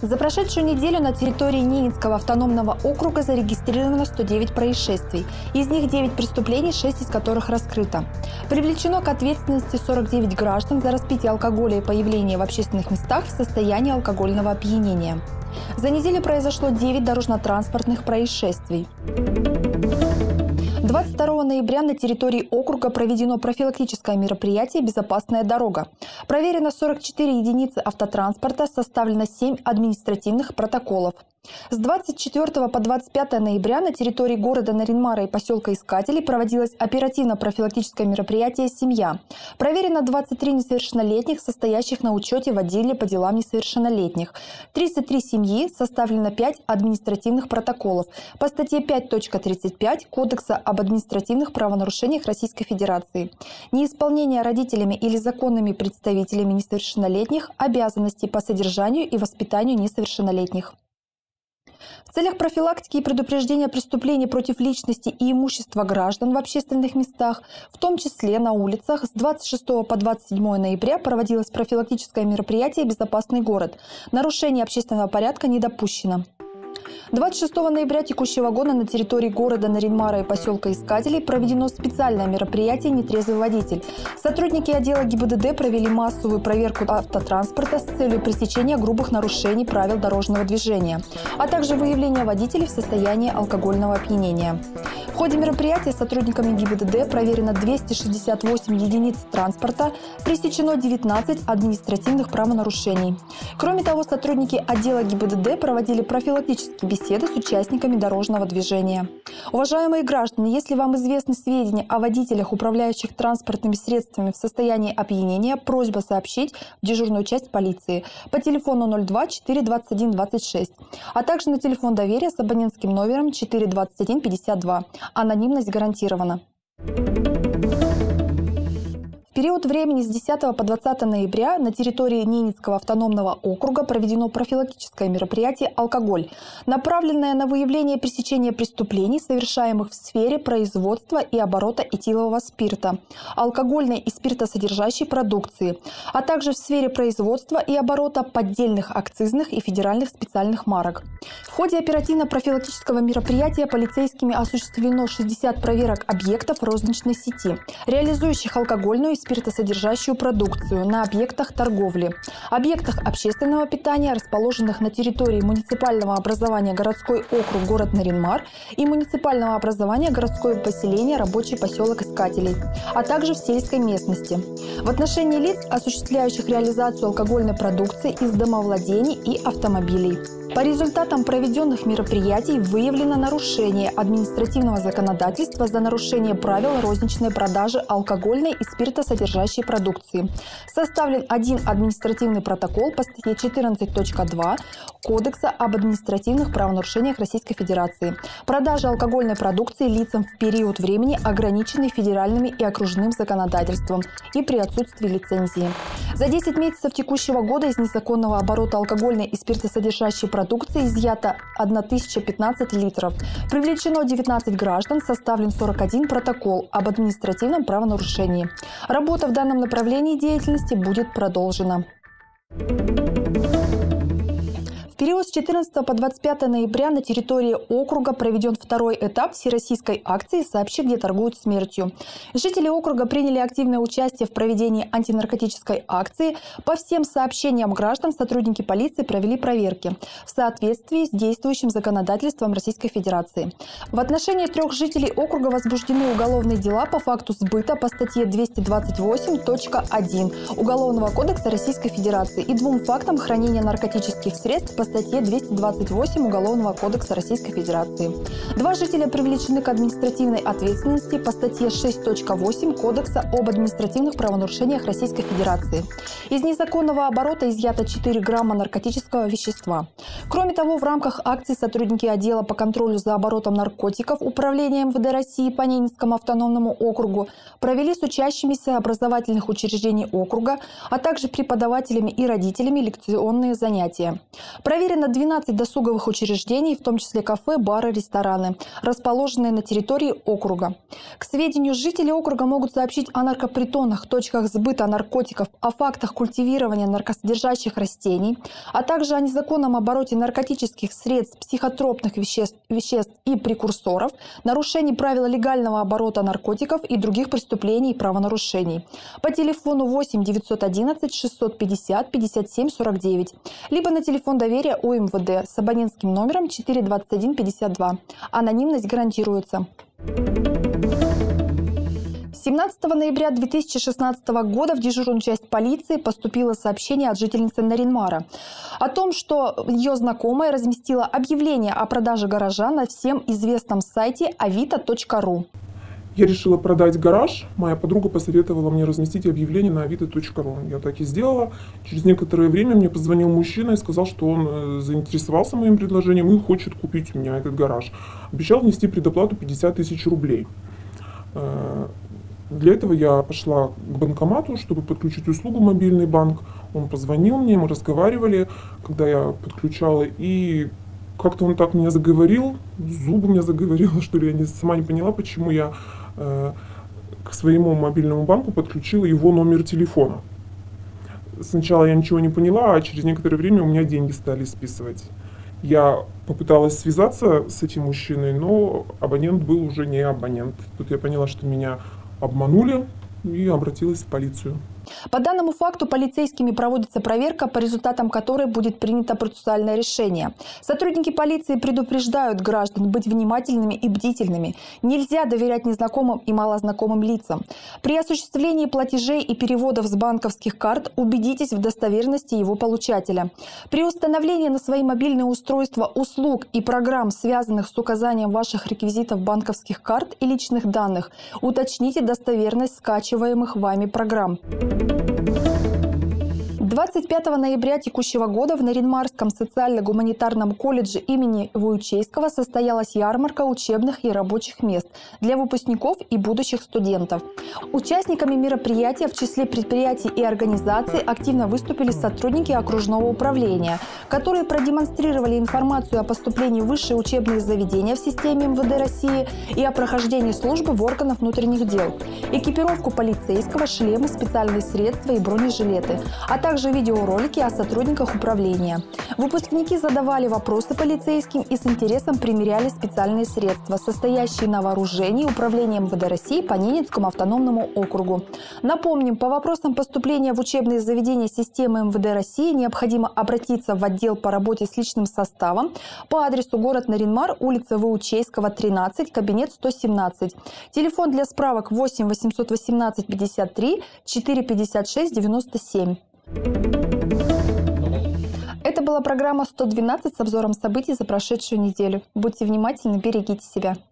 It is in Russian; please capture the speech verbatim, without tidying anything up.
За прошедшую неделю на территории Ненецкого автономного округа зарегистрировано сто девять происшествий. Из них девять преступлений, шесть из которых раскрыто. Привлечено к ответственности сорок девять граждан за распитие алкоголя и появление в общественных местах в состоянии алкогольного опьянения. За неделю произошло девять дорожно-транспортных происшествий. двадцать второго ноября на территории округа проведено профилактическое мероприятие «Безопасная дорога». Проверено сорок четыре единицы автотранспорта, составлено семь административных протоколов. С двадцать четвёртого по двадцать пятое ноября на территории города Нарьян-Мара и поселка Искателей проводилось оперативно-профилактическое мероприятие «Семья». Проверено двадцать три несовершеннолетних, состоящих на учете в отделе по делам несовершеннолетних. тридцать три семьи, составлено пять административных протоколов по статье пять точка тридцать пять Кодекса об административных правонарушениях Российской Федерации. Неисполнение родителями или законными представителями несовершеннолетних обязанностей по содержанию и воспитанию несовершеннолетних. В целях профилактики и предупреждения преступлений против личности и имущества граждан в общественных местах, в том числе на улицах, с двадцать шестого по двадцать седьмое ноября проводилось профилактическое мероприятие «Безопасный город». Нарушение общественного порядка не допущено. двадцать шестого ноября текущего года на территории города Нарьян-Мара и поселка Искателей проведено специальное мероприятие «Нетрезвый водитель». Сотрудники отдела ГИБДД провели массовую проверку автотранспорта с целью пресечения грубых нарушений правил дорожного движения, а также выявления водителей в состоянии алкогольного опьянения. В ходе мероприятия сотрудниками ГИБДД проверено двести шестьдесят восемь единиц транспорта, пресечено девятнадцать административных правонарушений. Кроме того, сотрудники отдела ГИБДД проводили профилактические беседы с участниками дорожного движения. Уважаемые граждане, если вам известны сведения о водителях, управляющих транспортными средствами в состоянии опьянения, просьба сообщить в дежурную часть полиции по телефону ноль два четыре двадцать один двадцать шесть, а также на телефон доверия с абонентским номером четыре двадцать один пятьдесят два. Анонимность гарантирована. В период времени с десятого по двадцатое ноября на территории Ненецкого автономного округа проведено профилактическое мероприятие «Алкоголь», направленное на выявление и пресечение преступлений, совершаемых в сфере производства и оборота этилового спирта, алкогольной и спиртосодержащей продукции, а также в сфере производства и оборота поддельных акцизных и федеральных специальных марок. В ходе оперативно-профилактического мероприятия полицейскими осуществлено шестьдесят проверок объектов розничной сети, реализующих алкогольную и спиртосодержащую продукцию на объектах торговли, объектах общественного питания, расположенных на территории муниципального образования городской округ город Нарьян-Мар и муниципального образования городское поселение рабочий поселок Искателей, а также в сельской местности. В отношении лиц, осуществляющих реализацию алкогольной продукции из домовладений и автомобилей. По результатам проведенных мероприятий выявлено нарушение административного законодательства за нарушение правил розничной продажи алкогольной и спиртосодержащей продукции. Составлен один административный протокол по статье четырнадцать точка два Кодекса об административных правонарушениях Российской Федерации. Продажа алкогольной продукции лицам в период времени, ограниченный федеральным и окружным законодательством и при отсутствии лицензии. За десять месяцев текущего года из незаконного оборота алкогольной и спиртосодержащей продукции продукции изъято тысяча пятнадцать литров. Привлечено девятнадцать граждан, составлен сорок один протокол об административном правонарушении. Работа в данном направлении деятельности будет продолжена. В период с четырнадцатого по двадцать пятое ноября на территории округа проведен второй этап всероссийской акции «Сообщи, где торгуют смертью». Жители округа приняли активное участие в проведении антинаркотической акции. По всем сообщениям граждан сотрудники полиции провели проверки в соответствии с действующим законодательством Российской Федерации. В отношении трех жителей округа возбуждены уголовные дела по факту сбыта по статье двести двадцать восемь точка один Уголовного кодекса Российской Федерации и двум фактам хранения наркотических средств по статье двести двадцать восемь Уголовного кодекса Российской Федерации. Два жителя привлечены к административной ответственности по статье шесть точка восемь Кодекса об административных правонарушениях Российской Федерации. Из незаконного оборота изъято четыре грамма наркотического вещества. Кроме того, в рамках акции сотрудники отдела по контролю за оборотом наркотиков Управления эм вэ дэ России по Ненецкому автономному округу провели с учащимися образовательных учреждений округа, а также преподавателями и родителями лекционные занятия. Проверено проверено двенадцать досуговых учреждений, в том числе кафе, бары, рестораны, расположенные на территории округа. К сведению, жители округа могут сообщить о наркопритонах, точках сбыта наркотиков, о фактах культивирования наркосодержащих растений, а также о незаконном обороте наркотических средств, психотропных веществ, веществ и прекурсоров, нарушении правил легального оборота наркотиков и других преступлений и правонарушений. По телефону восемь девятьсот одиннадцать шестьсот пятьдесят пятьдесят семь сорок девять, либо на телефон доверия УМВД с абонентским номером четыре двадцать один пятьдесят два. Анонимность гарантируется. семнадцатого ноября две тысячи шестнадцатого года в дежурную часть полиции поступило сообщение от жительницы Нарьян-Мара о том, что ее знакомая разместила объявление о продаже гаража на всем известном сайте авито точка ру. Я решила продать гараж. Моя подруга посоветовала мне разместить объявление на авито точка ру. Я так и сделала. Через некоторое время мне позвонил мужчина и сказал, что он заинтересовался моим предложением и хочет купить у меня этот гараж. Обещал внести предоплату пятьдесят тысяч рублей. Для этого я пошла к банкомату, чтобы подключить услугу мобильный банк. Он позвонил мне, мы разговаривали, когда я подключала, и как-то он так меня заговорил, зубы меня заговорило, что ли, я не, сама не поняла, почему я э, к своему мобильному банку подключила его номер телефона. Сначала я ничего не поняла, а через некоторое время у меня деньги стали списывать. Я попыталась связаться с этим мужчиной, но абонент был уже не абонент. Тут я поняла, что меня обманули, и обратилась в полицию. По данному факту полицейскими проводится проверка, по результатам которой будет принято процессуальное решение. Сотрудники полиции предупреждают граждан быть внимательными и бдительными. Нельзя доверять незнакомым и малознакомым лицам. При осуществлении платежей и переводов с банковских карт убедитесь в достоверности его получателя. При установлении на свои мобильные устройства услуг и программ, связанных с указанием ваших реквизитов банковских карт и личных данных, уточните достоверность скачиваемых вами программ. двадцать пятого ноября текущего года в Нарьян-Марском социально-гуманитарном колледже имени Вуючейского состоялась ярмарка учебных и рабочих мест для выпускников и будущих студентов. Участниками мероприятия в числе предприятий и организаций активно выступили сотрудники окружного управления, которые продемонстрировали информацию о поступлении в высшие учебные заведения в системе эм вэ дэ России и о прохождении службы в органах внутренних дел, экипировку полицейского, шлемы, специальные средства и бронежилеты, а также видеоролики о сотрудниках управления. Выпускники задавали вопросы полицейским и с интересом примеряли специальные средства, состоящие на вооружении Управления эм вэ дэ России по Ненецкому автономному округу. Напомним, по вопросам поступления в учебные заведения системы эм вэ дэ России необходимо обратиться в отдел по работе с личным составом по адресу город Нарьян-Мар, улица Вуючейского, тринадцать, кабинет сто семнадцать. Телефон для справок восемь восемьсот восемнадцать пятьдесят три четыреста пятьдесят шесть девяносто семь. Это была программа сто двенадцать с обзором событий за прошедшую неделю. Будьте внимательны, берегите себя.